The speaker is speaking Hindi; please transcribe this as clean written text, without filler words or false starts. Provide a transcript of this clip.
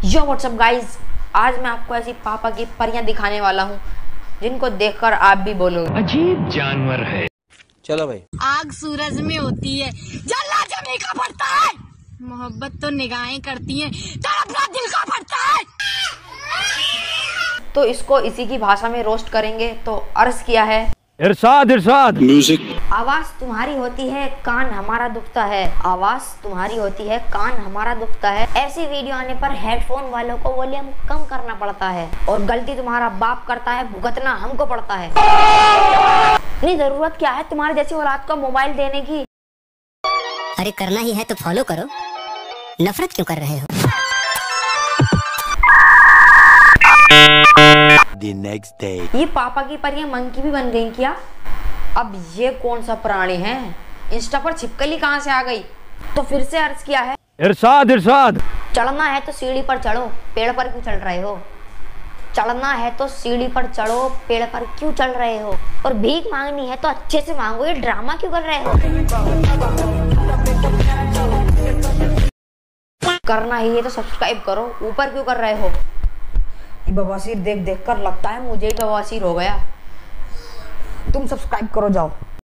यो व्हाट्सअप गाइज, आज मैं आपको ऐसी पापा की परियां दिखाने वाला हूँ जिनको देखकर आप भी बोलोगे अजीब जानवर है। चलो भाई। आग सूरज में होती है, जलना जमी का पड़ता है। मोहब्बत तो निगाहें करती हैं, तड़पना दिल का पड़ता है। तो इसको इसी की भाषा में रोस्ट करेंगे। तो अर्ज किया है, इरशाद इरशाद म्यूजिक। आवाज तुम्हारी होती है, कान हमारा दुखता है। आवाज तुम्हारी होती है, कान हमारा दुखता है। ऐसी वीडियो आने पर हेडफोन वालों को वॉल्यूम कम करना पड़ता है और गलती तुम्हारा बाप करता है, भुगतना हमको पड़ता है। इतनी जरूरत क्या है तुम्हारे जैसी औलाद को मोबाइल देने की? अरे करना ही है तो फॉलो करो, नफरत क्यों कर रहे हो? The next day. ये पापा की परियां मंकी भी बन गई क्या? अब ये कौन सा प्राणी है? इंस्टा पर छिपकली कहाँ से आ गई? तो फिर से अर्ज किया है, इरशाद इरशाद चढ़ना है तो सीढ़ी पर चढ़ो, पेड़ पर क्यों चढ़ रहे हो? चढ़ना है तो सीढ़ी पर चढ़ो, पेड़ पर क्यों चढ़ रहे हो? और भीख मांगनी है तो अच्छे से मांगो, ये ड्रामा क्यों कर रहे हो? करना ही है तो सब्सक्राइब करो, ऊपर क्यों कर रहे हो? बवासीर देख देख कर लगता है मुझे ही बवासीर हो गया। तुम सब्सक्राइब करो, जाओ।